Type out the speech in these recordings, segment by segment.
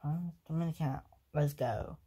I'm gonna count. Let's go.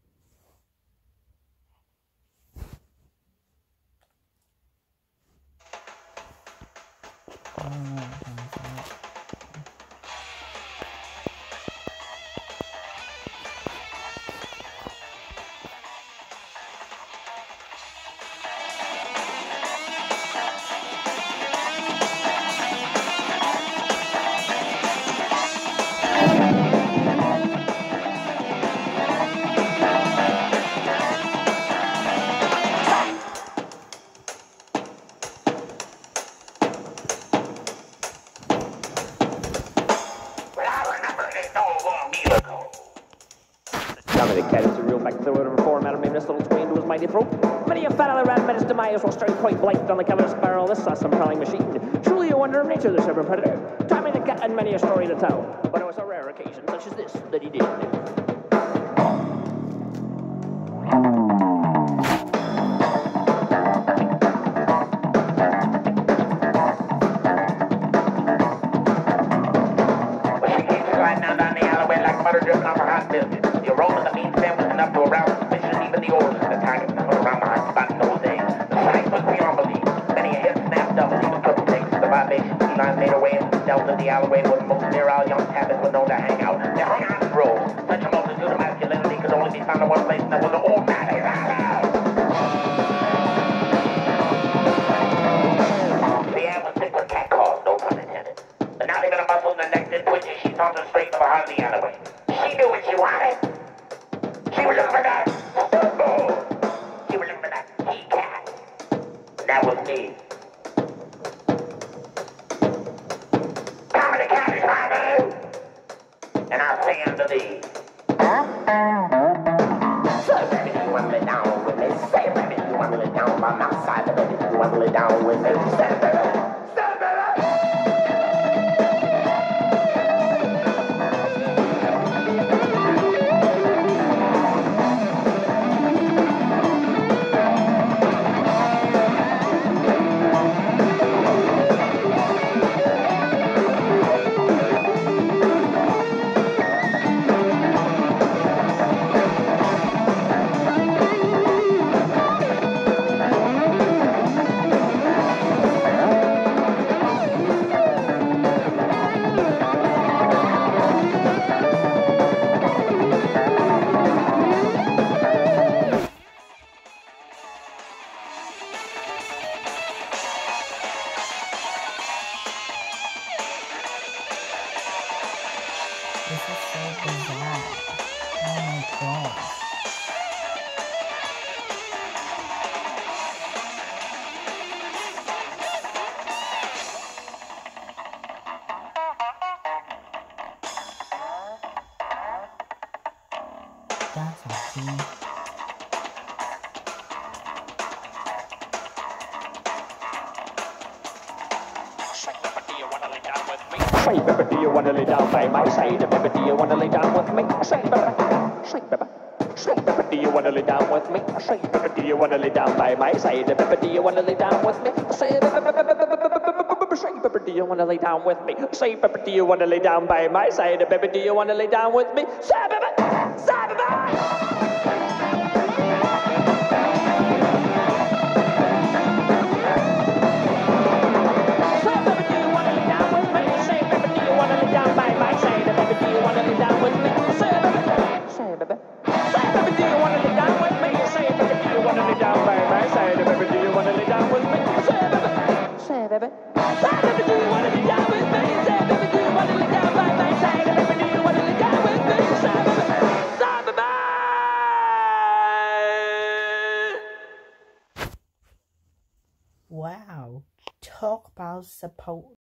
Dominic Cat is a real fact, so whatever form out of me, this little screen to his mighty throat. Many a fat rat menace to my will staring point blank on the killer's barrel. This awesome prowling machine. Truly a wonder of nature, this ever predator. Tommy the Cat had many a story to tell, but it was a rare occasion such as this that he did. Driven off a hot building. The aroma of the meat sandwich enough to arouse suspicion, even the orders of the target numbered around the hot spot in those days. The sight was beyond belief. Many a head snapped double, even triple takes. The vibration felines made her way into the delta. The alleyway was most virile. Young tappets were known to hang out. They hung out and rolled. Such a multitude of masculinity could only be found in one place, and that was an old man. The air was thick with cat calls, no pun intended. But not even a muscle in the neck did twitch as she sauntered straight to the heart of the alleyway. She knew what she wanted. She was looking for that. She was looking for that he-cat. That was me. Tommy the Cat is my name. And I'll say unto thee. So, baby, you want to lay down with me? Say, baby, you want to lay down by my side? Baby, you want to lay down with me? Say, baby. This is so bizarre. Oh my god. That's awesome. Say, baby, do you want to lay down by my side? Baby, do you want to lay down with me? Say, baby. Say, baby. Say, baby, do you want to lay down with me? Say, baby, do you want to lay down by my side? Baby, do you want to lay down with me? Say, baby, do you want to lay down with me? Say, baby, do you want to lay down by my side? Baby, do you want to lay down with me? Say, baby. Say, baby. Wow. Talk about support.